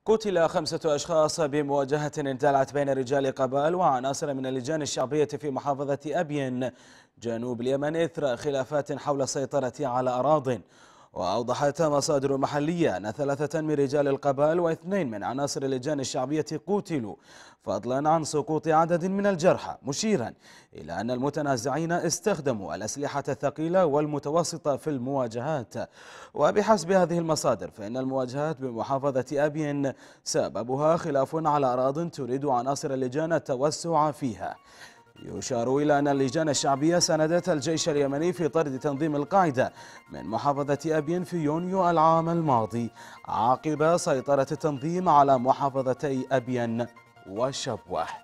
قتل 5 أشخاص بمواجهة اندلعت بين رجال قبائل وعناصر من اللجان الشعبية في محافظة أبين جنوب اليمن إثر خلافات حول السيطرة على أراضٍ. وأوضحت مصادر محلية أن 3 من رجال القبائل و2 من عناصر اللجان الشعبية قتلوا، فضلا عن سقوط عدد من الجرحى، مشيرا إلى أن المتنازعين استخدموا الأسلحة الثقيلة والمتوسطة في المواجهات. وبحسب هذه المصادر فإن المواجهات بمحافظة أبين سببها خلاف على أراضٍ تريد عناصر اللجان التوسع فيها. يشار إلى أن اللجان الشعبية ساندت الجيش اليمني في طرد تنظيم القاعدة من محافظة أبين في يونيو العام الماضي عقب سيطرة التنظيم على محافظتي أبين وشبوة.